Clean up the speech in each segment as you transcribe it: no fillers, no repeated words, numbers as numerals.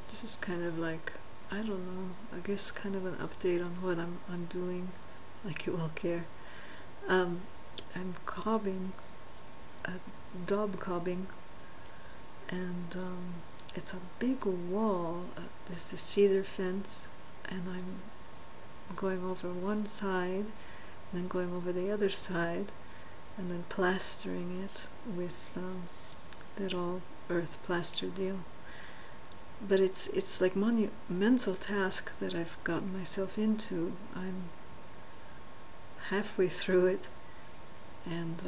This is kind of like, I don't know, I guess kind of an update on what I'm doing, like you all care. Um, I'm cobbing, daub cobbing, and it's a big wall. There's a cedar fence, and I'm going over one side, then going over the other side, and then plastering it with that all earth plaster deal. But it's like monumental task that I've gotten myself into. I'm halfway through it, and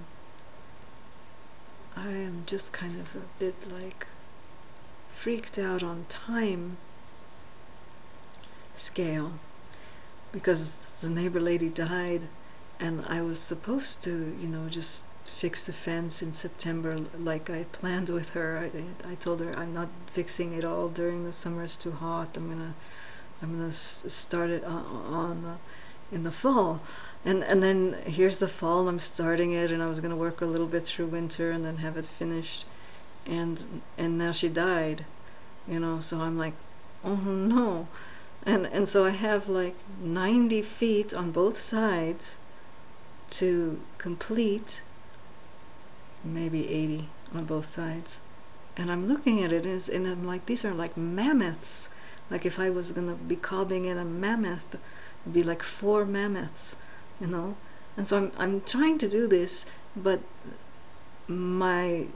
I am just kind of a bit like freaked out on time scale, because the neighbor lady died, and I was supposed to, just fix the fence in September like I planned with her. I told her I'm not fixing it all during the summer, it's too hot. I'm gonna start it on in the fall, and then here's the fall. I'm starting it, and I was gonna work a little bit through winter and then have it finished, and now she died, So I'm like, oh no, and so I have like 90 feet on both sides to complete, maybe 80 on both sides. And I'm looking at it, and I'm like, these are like mammoths. Like if I was going to be cobbing in a mammoth, it'd be like 4 mammoths, And so I'm trying to do this, but my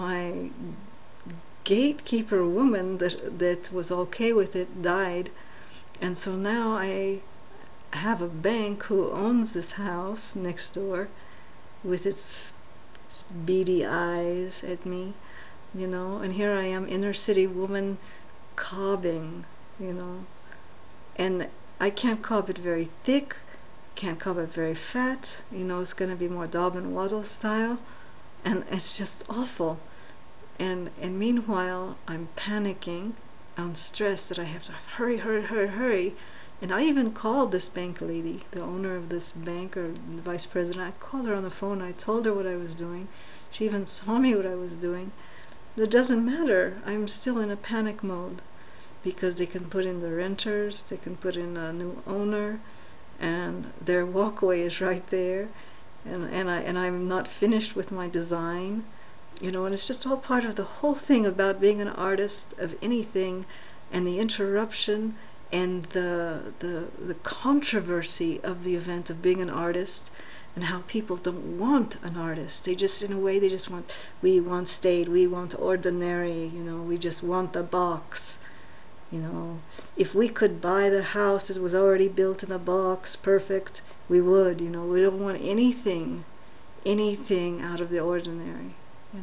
gatekeeper woman that was okay with it died, and so now I have a bank who owns this house next door with its beady eyes at me, and here I am, inner city woman, cobbing, and I can't cob it very thick, can't cob it very fat, it's going to be more daub and waddle style, and it's just awful. And meanwhile, I'm panicking, I'm stressed that I have to hurry, hurry, hurry, hurry. And I even called this bank lady, the owner of this bank, or the vice president. I called her on the phone. I told her what I was doing. She even saw me what I was doing. But it doesn't matter. I'm still in a panic mode, because they can put in the renters, they can put in a new owner, and their walkway is right there. And I'm not finished with my design. And it's just all part of the whole thing about being an artist of anything, and the interruption and the controversy of the event of being an artist, and how people don't want an artist. They just, in a way, we want staid, we want ordinary, we just want the box. If we could buy the house that was already built in a box, perfect, we would, we don't want anything out of the ordinary.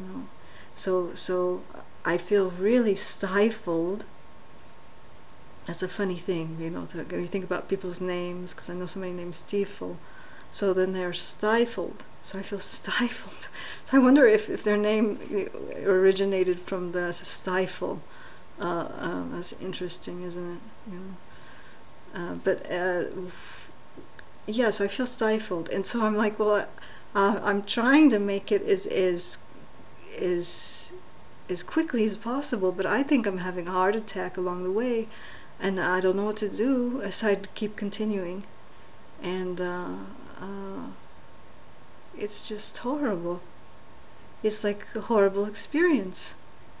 So I feel really stifled. That's a funny thing, when you think about people's names, because I know so many names Stiefel. So then they're stifled. So I feel stifled. So I wonder if their name originated from the stifle. That's interesting, isn't it? Yeah, so I feel stifled. And so I'm like, well, I'm trying to make it as quickly as possible, but I think I'm having a heart attack along the way, and I don't know what to do aside keep continuing, and it's just horrible. It's like a horrible experience,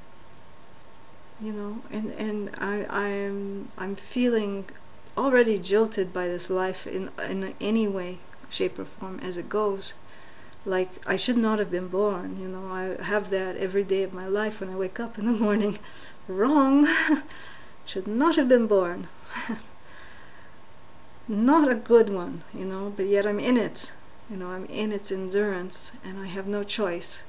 and I'm feeling already jilted by this life in any way, shape, or form as it goes. Like, I should not have been born, I have that every day of my life when I wake up in the morning. Wrong! Should not have been born. Not a good one, but yet I'm in it. I'm in its endurance, and I have no choice.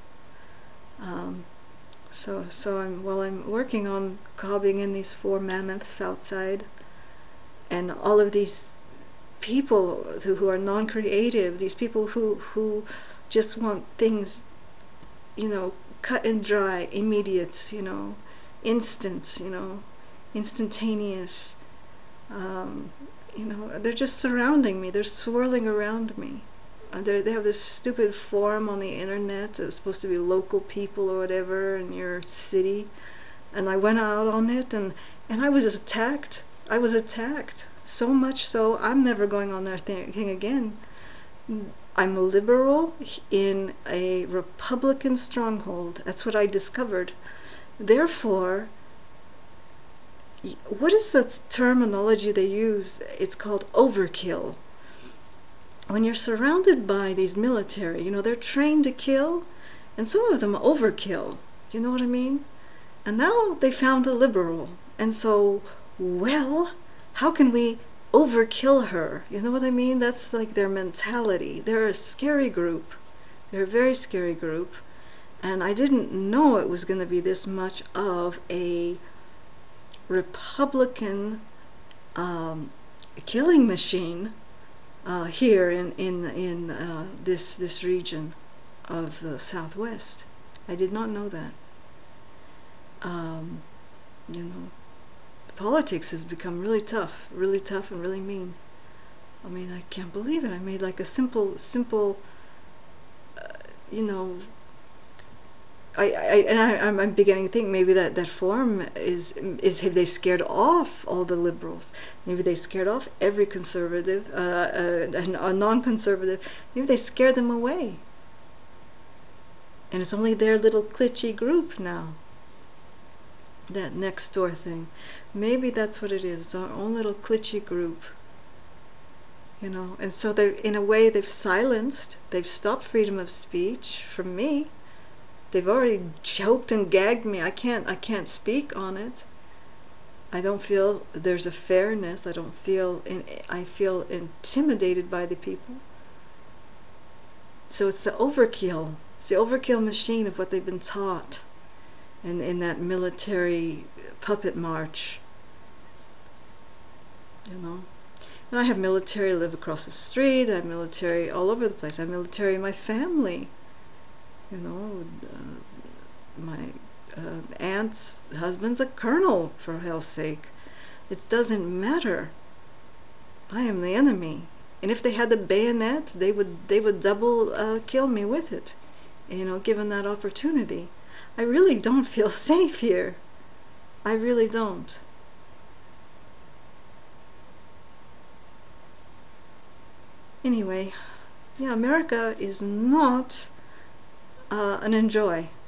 So I'm working on cobbing in these 4 mammoths outside, and all of these people who are non-creative, these people who just want things, cut and dry, immediate, instant, instantaneous. They're just surrounding me. They're swirling around me. They have this stupid forum on the internet. It's supposed to be local people or whatever in your city, And I went out on it, and I was attacked. I was attacked. So much so, I'm never going on their thing again. I'm a liberal in a Republican stronghold. That's what I discovered. Therefore, what is the terminology they use? It's called overkill. When you're surrounded by these military, they're trained to kill, and some of them overkill. You know what I mean? And now they found a liberal. And so, well, how can we overkill her? You know what I mean? That's like their mentality. They're a scary group. They're a very scary group. And I didn't know it was going to be this much of a Republican killing machine here in this region of the Southwest. I did not know that. Politics has become really tough and really mean. I mean, I can't believe it. I made like a simple, I'm beginning to think maybe that form is have they scared off all the liberals? Maybe they scared off every conservative, a non-conservative. Maybe they scared them away. And it's only their little klitschy group now. That next door thing. Maybe that's what it is, our own little klitschy group. And so they, in a way, they've they've stopped freedom of speech from me. They've already choked and gagged me. I can't speak on it. I don't feel there's a fairness. I feel intimidated by the people. So it's the overkill. It's the overkill machine of what they've been taught in that military puppet march. And I have military live across the street. I have military all over the place. I have military in my family. My aunt's husband's a colonel, for hell's sake. It doesn't matter. I am the enemy. And if they had the bayonet, they would double kill me with it, given that opportunity. I really don't feel safe here. I really don't. Anyway, yeah, America is not an enjoy.